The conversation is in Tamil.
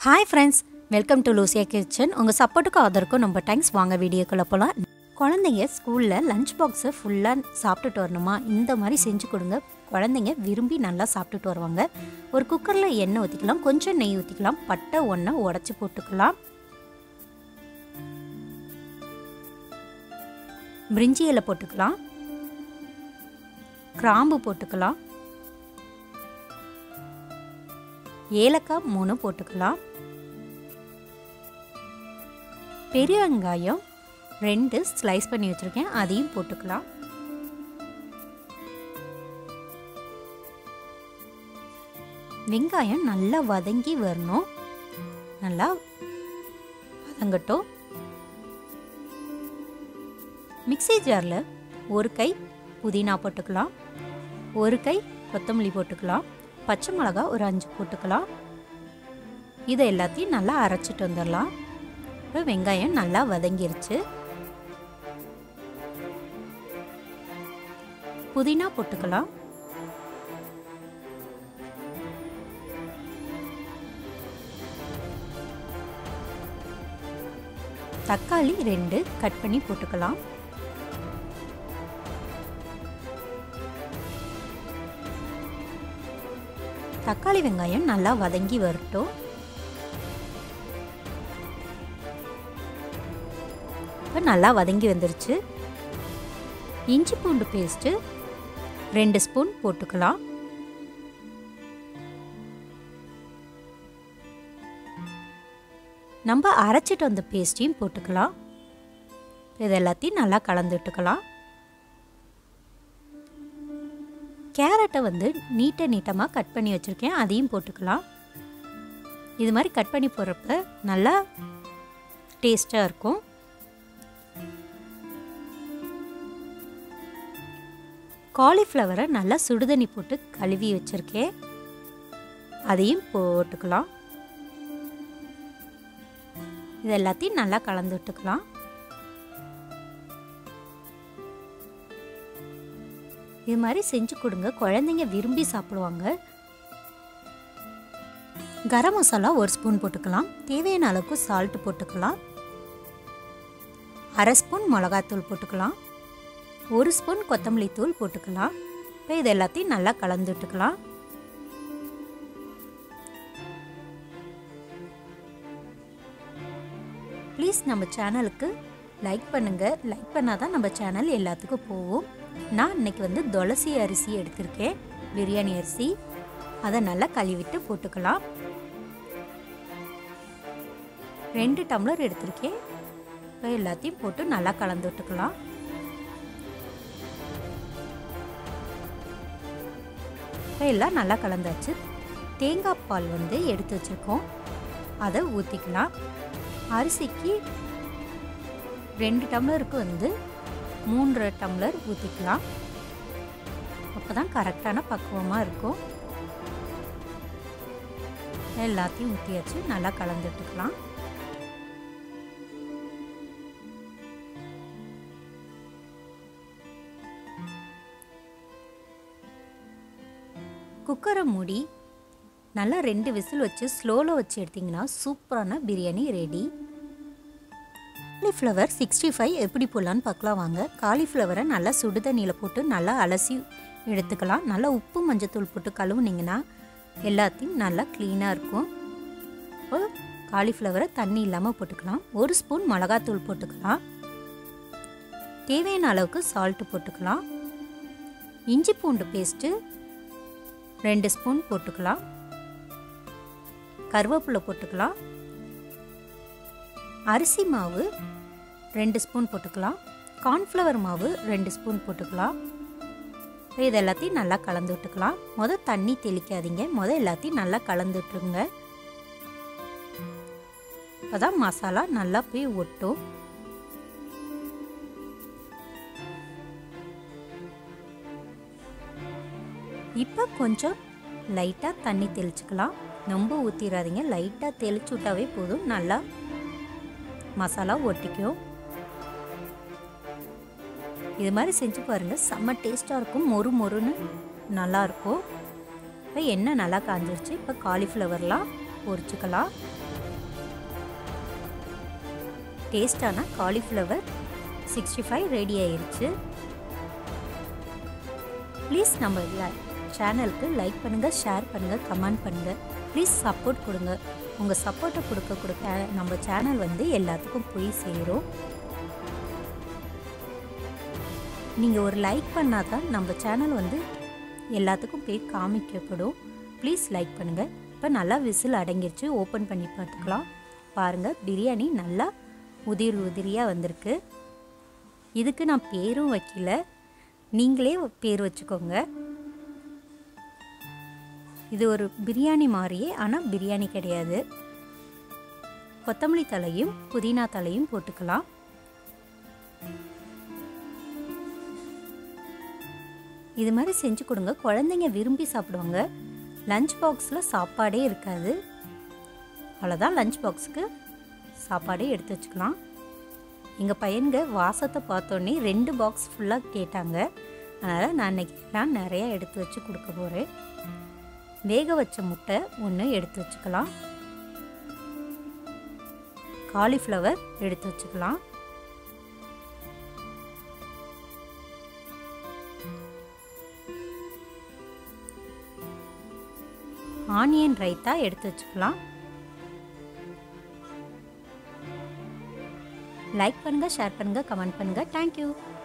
Hi friends, welcome to Lucia kitchen. உங்கள் சப்போர்ட்டுக்கு ஆதரவுக்கும் ரொம்ப தேங்க்ஸ். வாங்க வீடியோக்குள்ளே போகலாம். குழந்தைங்க ஸ்கூலில் லஞ்ச் பாக்ஸை ஃபுல்லாக சாப்பிட்டுட்டு வரணுமா, இந்த மாதிரி செஞ்சு கொடுங்க. குழந்தைங்க விரும்பி நல்லா சாப்பிட்டுட்டு வருவாங்க. ஒரு குக்கரில் எண்ணெய் ஊற்றிக்கலாம், கொஞ்சம் நெய் ஊற்றிக்கலாம், பட்டை ஒன்றை உடச்சி போட்டுக்கலாம், பிரிஞ்சி இலை போட்டுக்கலாம், கிராம்பு போட்டுக்கலாம், ஏலக்காய் 3 போட்டுக்கலாம், பெரிய வெங்காயம் 2 ஸ்லைஸ் பண்ணி வச்சுருக்கேன், அதையும் போட்டுக்கலாம். வெங்காயம் நல்லா வதங்கி வரணும், நல்லா வதங்கட்டும். மிக்ஸி ஜாரில் ஒரு கை புதினா போட்டுக்கலாம், ஒரு கை கொத்தமல்லி போட்டுக்கலாம், பச்சை மிளகா ஒரு 5 போட்டுக்கலாம். இதை எல்லாத்தையும் நல்லா அரைச்சிட்டு வந்துடலாம். இப்போ வெங்காயம் நல்லா வதங்கிருச்சு. புதினா போட்டுக்கலாம், தக்காளி 2 கட் பண்ணி போட்டுக்கலாம், தக்காளி வெங்காயம் நல்லா வதங்கி வரட்டும். இப்போ நல்லா வதங்கி வந்துருச்சு. இஞ்சி பூண்டு பேஸ்ட்டு 2 ஸ்பூன் போட்டுக்கலாம், நம்ம அரைச்சிட்டு வந்த பேஸ்ட்டையும் போட்டுக்கலாம். இது எல்லாத்தையும் நல்லா கலந்து விட்டுக்கலாம். கேரட்டை நீட்டமாக கட் பண்ணி வச்சுருக்கேன், அதையும் போட்டுக்கலாம். இது மாதிரி கட் பண்ணி போடுறப்ப நல்லா டேஸ்ட்டாக இருக்கும். காலிஃப்ளவரை நல்லா சுடுதண்ணி போட்டு கழுவி வச்சுருக்கேன், அதையும் போட்டுக்கலாம். இது எல்லாத்தையும் நல்லா கலந்து விட்டுக்கலாம். இது மாதிரி செஞ்சு கொடுங்க, குழந்தைங்க விரும்பி சாப்பிடுவாங்க. கரம் மசாலா 1 ஸ்பூன் போட்டுக்கலாம், தேவையான அளவுக்கு சால்ட் போட்டுக்கலாம், 1/2 ஸ்பூன் மிளகாத்தூள் போட்டுக்கலாம், 1 ஸ்பூன் கொத்தமல்லி தூள் போட்டுக்கலாம். இப்போ இது எல்லாத்தையும் நல்லா கலந்து விட்டுக்கலாம். ப்ளீஸ் நம்ம சேனலுக்கு லைக் பண்ணுங்கள், லைக் பண்ணால் தான் நம்ம சேனல் எல்லாத்துக்கும் போகும். நான் இன்னைக்கு துளசி அரிசி எடுத்திருக்கேன், பிரியாணி அரிசி. அதை நல்லா கழுவிட்டு போட்டுக்கலாம். 2 டம்ளர் எடுத்திருக்கேன். இப்போ எல்லாத்தையும் போட்டு நல்லா கலந்து விட்டுக்கலாம். இப்போ எல்லாம் நல்லா கலந்தாச்சு. தேங்காய் பால் எடுத்து வச்சுருக்கோம், அதை ஊற்றிக்கலாம். அரிசிக்கு 2 டம்ளருக்கு 3 டம்ளர் ஊற்றிக்கலாம். அப்போ தான் கரெக்டான பக்குவமாக இருக்கும். எல்லாத்தையும் ஊற்றியாச்சு, நல்லா கலந்துட்டுக்கலாம். குக்கரை மூடி நல்லா 2 விசில் வச்சு ஸ்லோவில் வச்சு எடுத்திங்கன்னா சூப்பரான பிரியாணி ரெடி. காலிஃப்ளவர் 65 எப்படி போடலான்னு பார்க்கலாம் வாங்க. காலிஃப்ளவரை நல்லா சுடு தண்ணியில் போட்டு நல்லா அலசி எடுத்துக்கலாம். நல்லா உப்பு மஞ்சத்தூள் போட்டு கழுவுனிங்கன்னா எல்லாத்தையும் நல்லா க்ளீனாக இருக்கும். இப்போ காலிஃப்ளவரை தண்ணி இல்லாமல் போட்டுக்கலாம். 1 ஸ்பூன் மிளகாத்தூள் போட்டுக்கலாம், தேவையான அளவுக்கு சால்ட்டு போட்டுக்கலாம், இஞ்சி பூண்டு பேஸ்ட்டு 2 ஸ்பூன் போட்டுக்கலாம், கருவேப்பிலை போட்டுக்கலாம், அரிசி மாவு 2 ஸ்பூன் போட்டுக்கலாம், கார்ன்ஃப்ளவர் மாவு 2 ஸ்பூன் போட்டுக்கலாம். இது எல்லாத்தையும் நல்லா கலந்து விட்டுக்கலாம். தண்ணி தெளிக்காதீங்க, எல்லாத்தையும் நல்லா கலந்து விட்டுருங்க. அப்போதான் மசாலா நல்லா போய் ஒட்டும். இப்போ கொஞ்சம் லைட்டாக தண்ணி தெளிச்சுக்கலாம், ரொம்ப ஊற்றிடாதீங்க. லைட்டாக தெளிச்சு விட்டாவே போதும், நல்லா மசாலா ஒட்டிக்கும். இது மாதிரி செஞ்சு பாருங்கள், செம்ம டேஸ்ட்டாக இருக்கும், மொறு மொறுன்னு நல்லாயிருக்கும். இப்போ எண்ணெய் நல்லா காஞ்சிருச்சு. இப்போ காலிஃப்ளவர்லாம் பொரிச்சுக்கலாம். டேஸ்டான காலிஃப்ளவர் 65 ரெடி ஆயிருச்சு. ப்ளீஸ் நம்ம சேனலுக்கு லைக் பண்ணுங்கள், ஷேர் பண்ணுங்கள், கமெண்ட் பண்ணுங்கள். ப்ளீஸ் சப்போர்ட் கொடுங்க. உங்கள் சப்போர்ட்டை கொடுக்க நம்ம சேனல் வந்து எல்லாத்துக்கும் போய் சேரும். நீங்கள் ஒரு லைக் பண்ணால் தான் நம்ம சேனல் வந்து எல்லாத்துக்கும் போய் காமிக்கப்படும். ப்ளீஸ் லைக் பண்ணுங்கள். இப்போ நல்லா விசில் அடங்கிருச்சு. ஓப்பன் பண்ணி பார்த்துக்கலாம். பாருங்கள், பிரியாணி நல்லா உதிரியாக வந்திருக்கு. இதுக்கு நான் பேரும் வைக்கல, நீங்களே பேர் வச்சுக்கோங்க. இது ஒரு பிரியாணி மாதிரியே, ஆனால் பிரியாணி கிடையாது. கொத்தமல்லி தலையும் புதினா தலையும் போட்டுக்கலாம். இது மாதிரி செஞ்சு கொடுங்க, குழந்தைங்க விரும்பி சாப்பிடுவாங்க. லஞ்ச் பாக்ஸில் சாப்பாடே இருக்காது. அவ்வளோதான், லஞ்ச் பாக்ஸுக்கு சாப்பாடே எடுத்து வச்சுக்கலாம். எங்கள் பையனுங்க வாசத்தை பார்த்தோன்னே 2 பாக்ஸ் ஃபுல்லாக கேட்டாங்க. அதனால் நான் இன்றைக்கெல்லாம் நிறையா எடுத்து வச்சு கொடுக்க போகிறேன். வேக வச்ச முட்டை 1 எடுத்து வச்சுக்கலாம். காலிஃப்ளவர் எடுத்து வச்சுக்கலாம். ஆனியன் ரைத்தா எடுத்து வச்சுக்கலாம். லைக் பண்ணுங்கள், ஷேர் பண்ணுங்கள், கமெண்ட் பண்ணுங்கள். தேங்க்யூ.